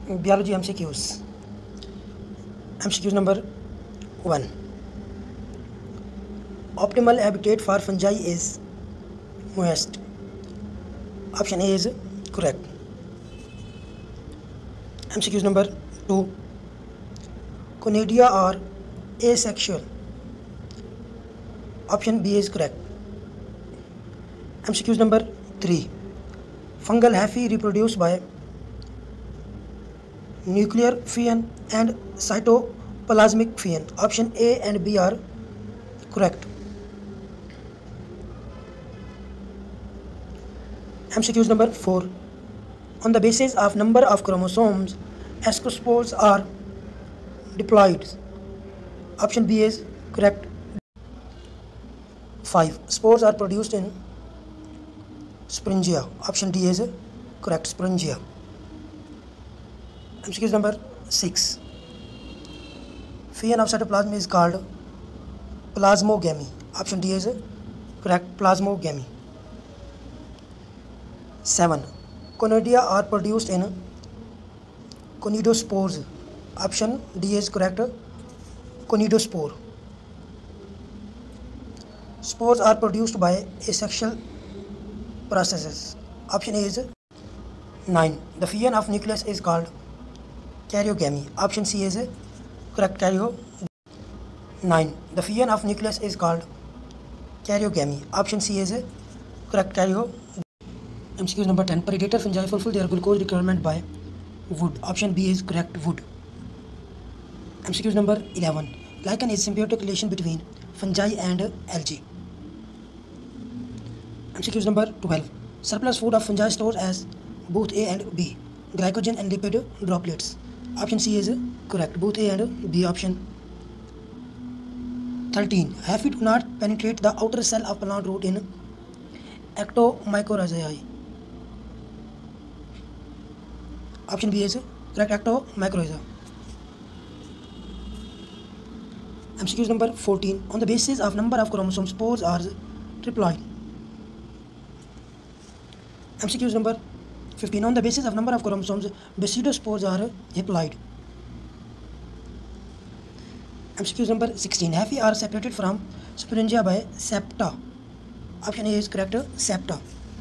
Biology MCQs. MCQs number 1. Optimal habitat for fungi is moist. Option A is correct. MCQs number 2. Conidia are asexual. Option B is correct. MCQs number 3. Fungal hyphae reproduce by nuclear phion and cytoplasmic phion. Option A and B are correct. MCQs number 4. On the basis of number of chromosomes, ascospores are diploid. Option B is correct. 5. Spores are produced in sporangia. Option D is correct. Sporangia. MCQs number 6. Phion of cytoplasm is called plasmogamy. Option D is correct. Plasmogamy. 7. Conidia are produced in conidospores. Option D is correct. Conidospore. Spores are produced by asexual processes. Option A is 9. The phion of nucleus is called karyogamy. Option C is correct. 9. The phion of nucleus is called karyogamy. Option C is correct. MCQ number 10. Predator fungi fulfill their glucose requirement by wood. Option B is correct. Wood. MCQ number 11. Lichen is symbiotic relation between fungi and algae. MCQ number 12. Surplus food of fungi stores as both A and B, glycogen and lipid droplets. Option C is correct. Both A and B option. 13. Hyphae do not penetrate the outer cell of plant root in ectomycorrhizae. Option B is correct. Ectomycorrhiza. MCQ number 14. On the basis of number of chromosomes, spores are triploid. MCQ number 15. On the basis of number of chromosomes, basidospores are haploid. MCQ number 16. Hyphae are separated from sporangia by septa. Option A is correct. Septa.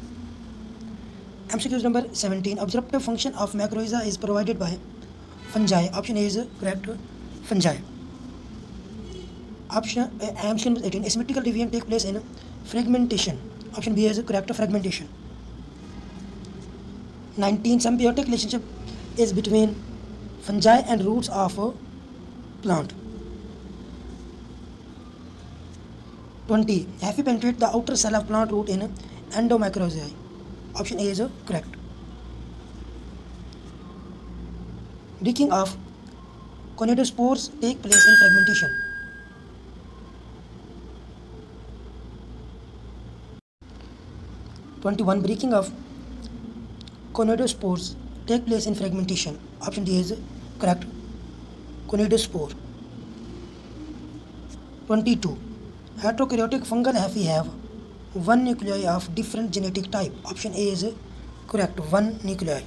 MCQ number 17. Absorptive function of mycorrhiza is provided by fungi. Option A is correct. Fungi. Option MCQ number 18. Asymmetrical deviation take place in fragmentation. Option B is correct. Fragmentation. 19. Symbiotic relationship is between fungi and roots of a plant. 20. Hyphae penetrate the outer cell of plant root in endomycorrhizae. Option A is correct. Breaking of conidospores take place in fragmentation. 21. Breaking of conidospores take place in fragmentation. Option D is correct. Conidospore. 22. Heterokaryotic fungal hyphae have one nuclei of different genetic type. Option A is correct. One nuclei.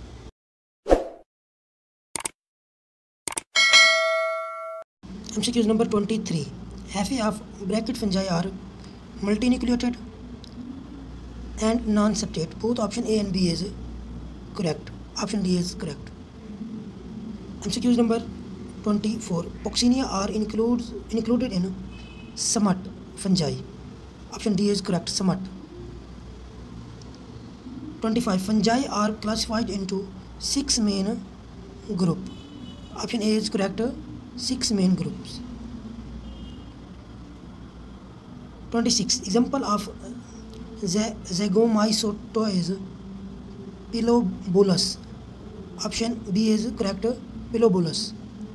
MCQ number 23. Hyphae of bracket fungi are multinucleated and non-septate. Both option A and B is correct. Option D is correct. MCQ number 24. Poxinia are included in smut fungi. Option D is correct. Smut. 25. Fungi are classified into 6 main groups. Option A is correct. 6 main groups. 26. Example of zygomycete is Pilobolus. Option B is correct. Pilobolus.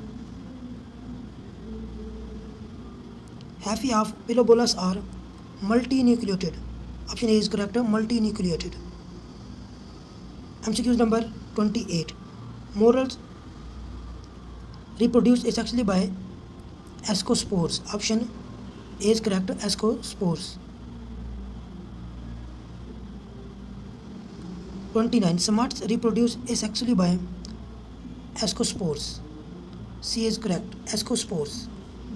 Hyphae of Pilobolus are multinucleated. Option A is correct. Multinucleated. MCQ number 28. Morels reproduce asexually by ascospores. Option A is correct. Ascospores. 29. Smuts reproduce asexually by Ascospores. C is correct. Ascospores.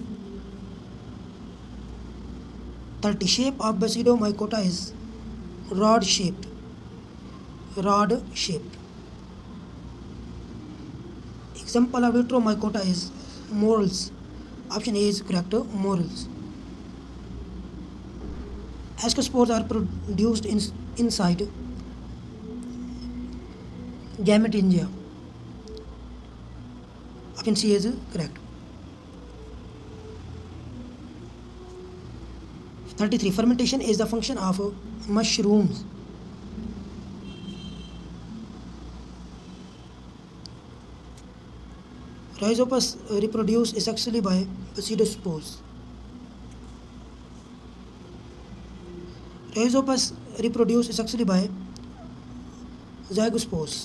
30. Shape of basidiomycota is rod shaped. Rod shaped. Example of vitromycota is morels. Option A is correct. Morels. Ascospores are produced inside gametangia. Option C is correct. 33. Fermentation is the function of mushrooms. Rhizopus reproduce asexually by basidospores. Rhizopus reproduce asexually by zygospores.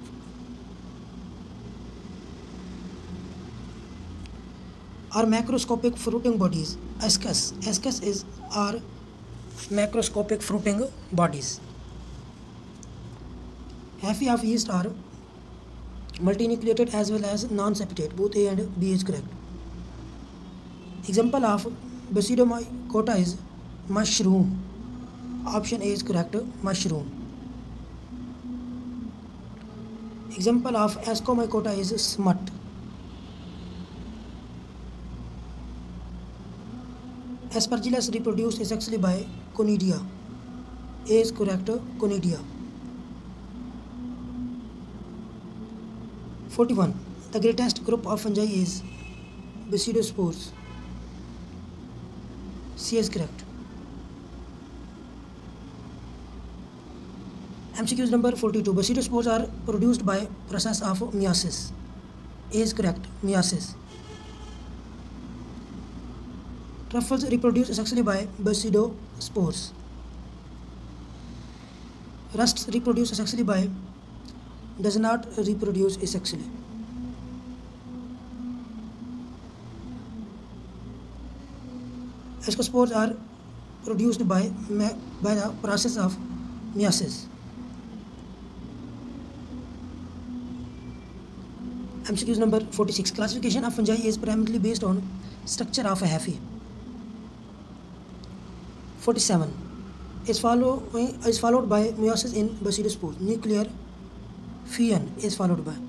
Are macroscopic fruiting bodies. Ascus. Ascus are macroscopic fruiting bodies. Hyphae of yeast are multinucleated as well as non-septate. Both A and B is correct. Example of basidiomycota is mushroom. Option A is correct. Mushroom. Example of ascomycota is smut. Aspergillus reproduced asexually by conidia. A is correct. Conidia. 41. The greatest group of fungi is basidospores. C is correct. MCQs number 42. Basidospores are produced by process of meiosis. A is correct. Meiosis. Truffles reproduce asexually by basidospores. Rusts reproduce asexually by does not reproduce asexually. Ascospores are produced by the process of meiosis. MCQs number 46. Classification of fungi is primarily based on structure of a hyphae. 47. Is followed by meiosis in basidospores. Nuclear fusion is followed by.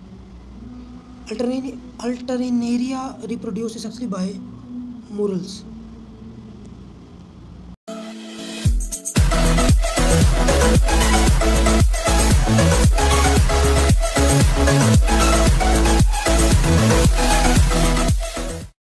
Alternaria reproduce sexually by morels.